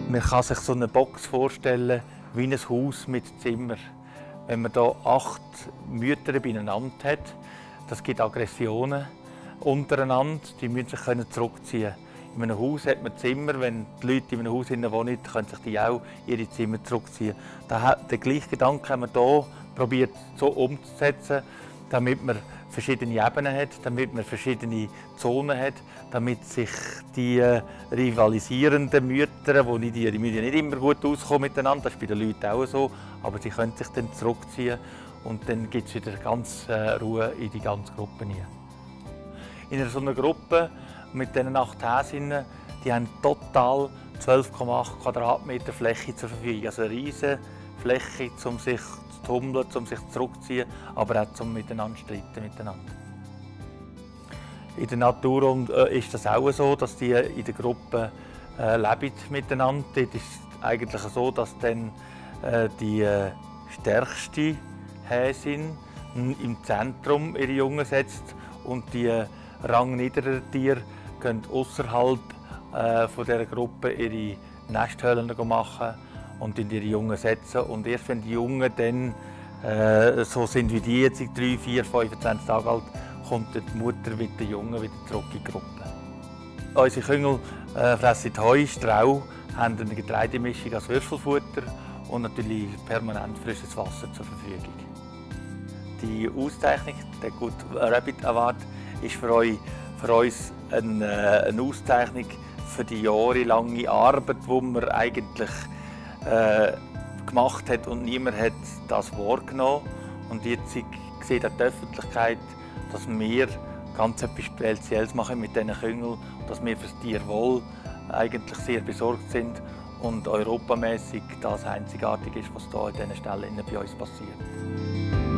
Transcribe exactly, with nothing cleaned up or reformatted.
Man kann sich so eine Box vorstellen wie ein Haus mit Zimmer. Wenn man hier acht Mütter beieinander hat, das gibt Aggressionen untereinander, die müssen sich zurückziehen können. In einem Haus hat man Zimmer, wenn die Leute in einem Haus wohnen, können sich die auch ihre Zimmer zurückziehen. Den gleichen Gedanken haben wir hier probiert so umzusetzen, damit man verschiedene Ebenen hat, damit man verschiedene Zonen hat, damit sich die rivalisierenden Mütter, die nicht, die müssen nicht immer gut auskommen miteinander, das ist bei den Leuten auch so, aber sie können sich dann zurückziehen und dann gibt es wieder ganz äh, Ruhe in die ganze Gruppe hinein. In so einer Gruppe mit diesen acht Häsinnen, die haben total zwölf Komma acht Quadratmeter Fläche zur Verfügung, also eine riesige Fläche, um sich zu tummeln, um sich zurückzuziehen, aber auch zum miteinander streiten miteinander. In der Natur äh, ist das auch so, dass die in der Gruppe äh, leben miteinander. Dort ist es eigentlich so, dass dann äh, die äh, stärkste Häsin im Zentrum ihre Jungen setzt und die äh, rangniederen Tiere gehen außerhalb äh, von dieser Gruppe ihre Nesthöhlen machen und in ihre Jungen setzen. Und erst wenn die Jungen dann äh, so sind wie die jetzt, drei, vier, fünfundzwanzig Tage alt, kommt die Mutter mit den Jungen wieder zurück in die Gruppe. Unsere Küngel äh, fressen Heu, Strauch, haben eine Getreidemischung als Würfelfutter und natürlich permanent frisches Wasser zur Verfügung. Die Auszeichnung, der Good Rabbit Award, ist für, euch, für uns eine, eine Auszeichnung für die jahrelange Arbeit, die man eigentlich äh, gemacht hat und niemand hat das wahrgenommen. Und jetzt sieht die Öffentlichkeit, dass wir ganz etwas Spezielles machen mit diesen Küngeln, dass wir für das Tierwohl eigentlich sehr besorgt sind und europamässig das Einzigartige ist, was hier an diesen Stellen bei uns passiert.